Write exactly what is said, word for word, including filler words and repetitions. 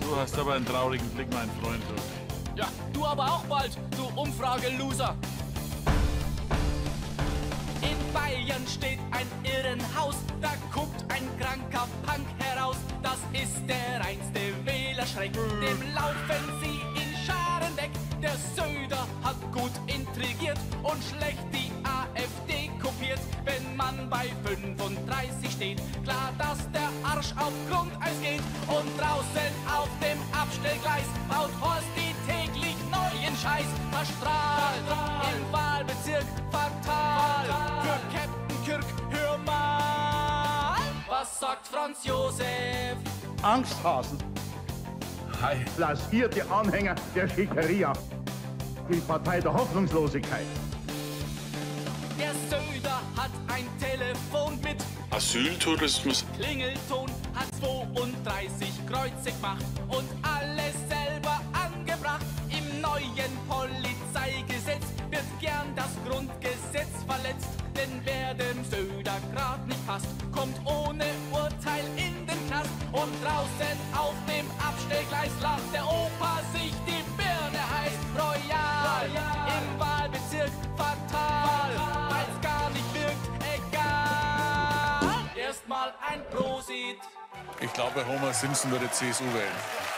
Du hast aber einen traurigen Blick, mein Freund. Ja, du aber auch bald, du Umfrage-Loser. In Bayern steht ein Irrenhaus, da guckt ein kranker Punk heraus. Das ist der reinste Wählerschreck, dem laufen sie in Scharen weg. Der Söder hat gut intrigiert und schlecht die AfD kopiert. Wenn man bei fünfunddreißig steht, klar, dass der Arsch auf Grundeis geht. Und draußen auf dem Abstellgleis baut Horst die täglich neuen Scheiß. Verstrahlt im Wahlbezirk fatal. Für Captain Kirk, hör mal, was sagt Franz Josef? Angsthasen. Hi. Blasierte Anhänger der Schickeria. Die Partei der Hoffnungslosigkeit. Der Söder hat ein Telefon mit Asyltourismus. Klingelton, hat zweiunddreißig Kreuze gemacht und alles selber angebracht. Im neuen Polizeigesetz wird gern das Grundgesetz verletzt. Denn wer dem Söder grad nicht passt, kommt ohne Urteil in den Knast. Und draußen auf dem Abstellgleis lacht der Opa sich die Birne heiß. Royal, im Wahlbezirk fatal, weil's gar nicht wirkt, egal. Erstmal ein Prosit. Ich glaube, Homer Simpson würde C S U wählen.